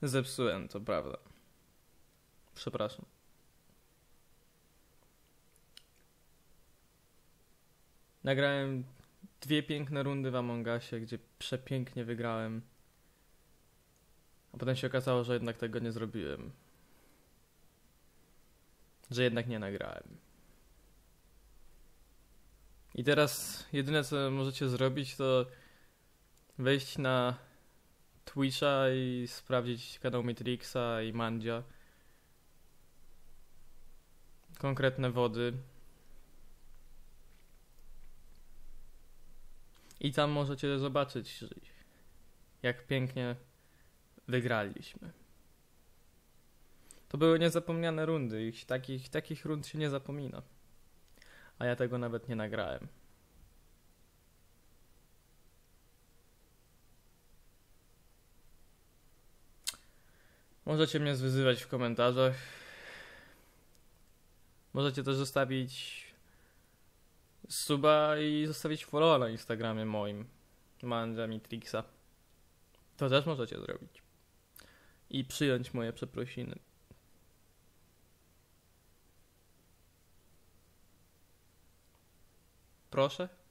Zepsułem, to prawda. Przepraszam. Nagrałem 2 piękne rundy w Among Usie, gdzie przepięknie wygrałem. A potem się okazało, że jednak tego nie zrobiłem. Że jednak nie nagrałem. I teraz jedyne co możecie zrobić to wejść na Twitcha i sprawdzić kanał Matrixa i Mandzia. Konkretne wody. I tam możecie zobaczyć, jak pięknie wygraliśmy. To były niezapomniane rundy. Takich rund się nie zapomina. A ja tego nawet nie nagrałem. Możecie mnie zwyzywać w komentarzach. Możecie też zostawić suba i zostawić followa na Instagramie moim, Mandzia Matrixa. To też możecie zrobić. I przyjąć moje przeprosiny. Proszę?